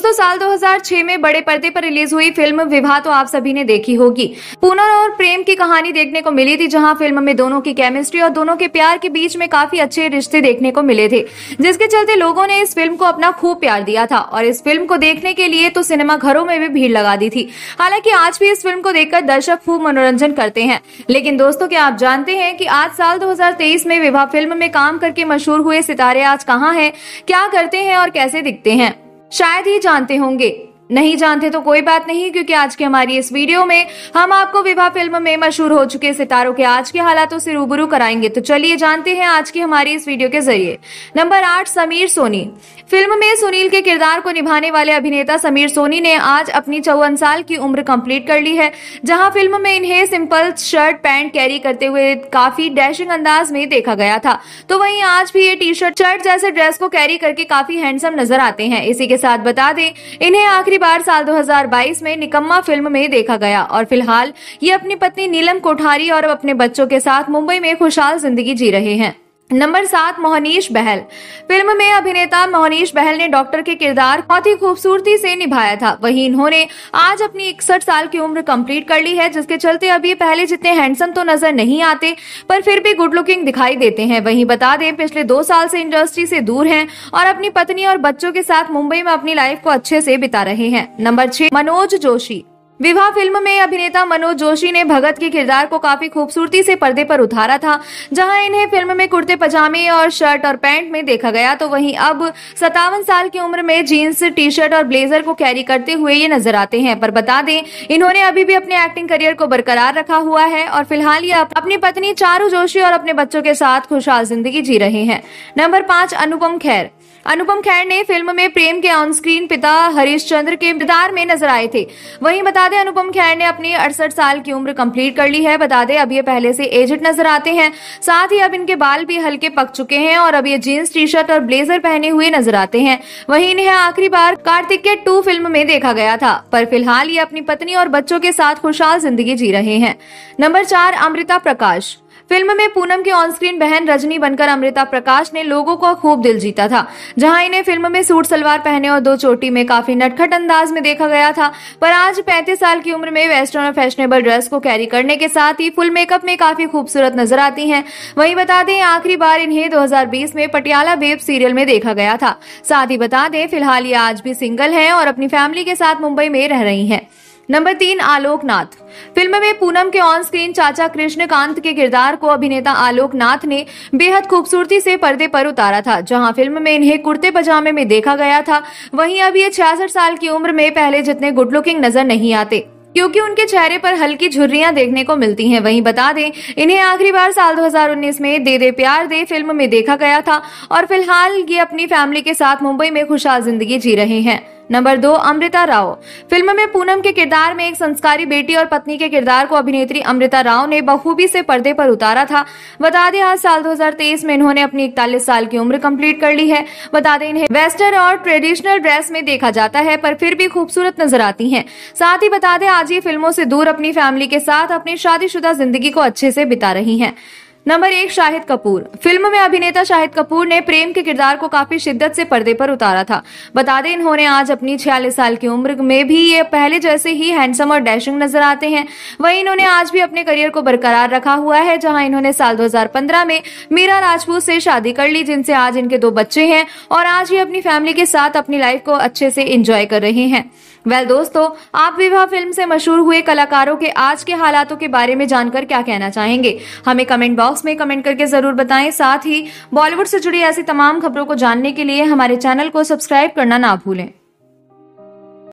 दोस्तों साल 2006 में बड़े पर्दे पर रिलीज हुई फिल्म विवाह तो आप सभी ने देखी होगी। पूनम और प्रेम की कहानी देखने को मिली थी, जहां फिल्म में दोनों की केमिस्ट्री और दोनों के प्यार के बीच में काफी अच्छे रिश्ते देखने को मिले थे, जिसके चलते लोगों ने इस फिल्म को अपना खूब प्यार दिया था और इस फिल्म को देखने के लिए तो सिनेमा घरों में भी भीड़ लगा दी थी। हालांकि आज भी इस फिल्म को देखकर दर्शक खूब मनोरंजन करते हैं। लेकिन दोस्तों, क्या आप जानते हैं कि आज साल 2023 में विवाह फिल्म में काम करके मशहूर हुए सितारे आज कहाँ हैं, क्या करते हैं और कैसे दिखते हैं? शायद ही जानते होंगे। नहीं जानते तो कोई बात नहीं, क्योंकि आज की हमारी इस वीडियो में हम आपको विवाह फिल्म में मशहूर हो चुके सितारों के आज के हालातों से रूबरू कराएंगे। तो चलिए जानते हैं आज की हमारी इस वीडियो के जरिए। नंबर 8, समीर सोनी। फिल्म में सुनील के किरदार को निभाने वाले अभिनेता समीर सोनी ने आज अपनी 54 साल की उम्र कंप्लीट कर ली है। जहां फिल्म में इन्हें सिंपल शर्ट पैंट कैरी करते हुए काफी डैशिंग अंदाज में देखा गया था, तो वहीं आज भी ये टी शर्ट जैसे ड्रेस को कैरी करके काफी हैंडसम नजर आते हैं। इसी के साथ बता दें, इन्हें आखिरी बार साल 2022 में निकम्मा फिल्म में देखा गया और फिलहाल ये अपनी पत्नी नीलम कोठारी और अपने बच्चों के साथ मुंबई में खुशहाल जिंदगी जी रहे हैं। नंबर 7, मोहनीश बहल। फिल्म में अभिनेता मोहनीश बहल ने डॉक्टर के किरदार बहुत ही खूबसूरती से निभाया था। वहीं इन्होंने आज अपनी 61 साल की उम्र कंप्लीट कर ली है, जिसके चलते अब ये पहले जितने हैंडसम तो नजर नहीं आते, पर फिर भी गुड लुकिंग दिखाई देते हैं। वहीं बता दें, पिछले 2 साल से इंडस्ट्री से दूर हैं और अपनी पत्नी और बच्चों के साथ मुंबई में अपनी लाइफ को अच्छे से बिता रहे हैं। नंबर 6, मनोज जोशी। विवाह फिल्म में अभिनेता मनोज जोशी ने भगत के किरदार को काफी खूबसूरती से पर्दे पर उतारा था। जहां इन्हें फिल्म में कुर्ते पजामे और शर्ट और पैंट में देखा गया, तो वहीं अब 57 साल की उम्र में जीन्स, टी शर्ट और ब्लेजर को कैरी करते हुए ये नजर आते हैं। पर बता दें, इन्होंने अभी भी अपने एक्टिंग करियर को बरकरार रखा हुआ है और फिलहाल ये अपनी पत्नी चारू जोशी और अपने बच्चों के साथ खुशहाल जिंदगी जी रहे हैं। नंबर 5, अनुपम खेर। अनुपम खेर ने फिल्म में प्रेम के ऑन स्क्रीन पिता हरीशचंद्र के किरदार में नजर आए थे। वहीं बता दें, अनुपम खेर ने अपनी 68 साल की उम्र कंप्लीट कर ली है। बता दें, अब ये पहले से एजेड नजर आते हैं, साथ ही अब इनके बाल भी हल्के पक चुके हैं और अब ये जीन्स, टी शर्ट और ब्लेजर पहने हुए नजर आते हैं। वहीं इन्हें आखिरी बार कार्तिकेय 2 फिल्म में देखा गया था, पर फिलहाल ये अपनी पत्नी और बच्चों के साथ खुशहाल जिंदगी जी रहे हैं। नंबर 4, अमृता प्रकाश। फिल्म में पूनम की ऑन स्क्रीन बहन रजनी बनकर अमृता प्रकाश ने लोगों को खूब दिल जीता था। जहां इन्हें फिल्म में सूट सलवार पहने और 2 चोटी में काफी नटखट अंदाज में देखा गया था, पर आज 35 साल की उम्र में वेस्टर्न और फैशनेबल ड्रेस को कैरी करने के साथ ही फुल मेकअप में काफी खूबसूरत नजर आती हैं। वहीं बता दें, आखिरी बार इन्हें 2020 में पटियाला बेब सीरियल में देखा गया था। साथ ही बता दें, फिलहाल ये आज भी सिंगल हैं और अपनी फैमिली के साथ मुंबई में रह रही हैं। नंबर 3, आलोक नाथ। फिल्म में पूनम के ऑन स्क्रीन चाचा कृष्णकांत के किरदार को अभिनेता आलोक नाथ ने बेहद खूबसूरती से पर्दे पर उतारा था। जहां फिल्म में इन्हें कुर्ते पजामे में देखा गया था, वहीं अब ये 66 साल की उम्र में पहले जितने गुड लुकिंग नजर नहीं आते, क्योंकि उनके चेहरे पर हल्की झुर्रियां देखने को मिलती हैं। वहीं बता दें, इन्हें आखिरी बार साल 2019 में दे दे प्यार दे फिल्म में देखा गया था और फिलहाल ये अपनी फैमिली के साथ मुंबई में खुशहाल जिंदगी जी रहे हैं। नंबर 2, अमृता राव। फिल्म में पूनम के किरदार में एक संस्कारी बेटी और पत्नी के किरदार को अभिनेत्री अमृता राव ने बखूबी से पर्दे पर उतारा था। बता दें, आज साल 2023 में इन्होंने अपनी 41 साल की उम्र कंप्लीट कर ली है। बता दें, इन्हें वेस्टर्न और ट्रेडिशनल ड्रेस में देखा जाता है, पर फिर भी खूबसूरत नजर आती हैं। साथ ही बता दें, आज ये फिल्मों से दूर अपनी फैमिली के साथ अपनी शादीशुदा जिंदगी को अच्छे से बिता रही हैं। नंबर 1, शाहिद कपूर। फिल्म में अभिनेता शाहिद कपूर ने प्रेम के किरदार को काफी शिद्दत से पर्दे पर उतारा था। बता दें, इन्होंने आज अपनी 46 साल की उम्र में भी ये पहले जैसे ही हैंडसम और डैशिंग नजर आते हैं। वहीं इन्होंने आज भी अपने करियर को बरकरार रखा हुआ है, जहां इन्होंने साल 2015 में मीरा राजपूत से शादी कर ली, जिनसे आज इनके 2 बच्चे हैं और आज ये अपनी फैमिली के साथ अपनी लाइफ को अच्छे से एंजॉय कर रहे हैं। दोस्तों, आप विवाह फिल्म से मशहूर हुए कलाकारों के आज के हालातों के बारे में जानकर क्या कहना चाहेंगे? हमें कमेंट बॉक्स में कमेंट करके जरूर बताएं। साथ ही बॉलीवुड से जुड़ी ऐसी तमाम खबरों को जानने के लिए हमारे चैनल को सब्सक्राइब करना ना भूलें।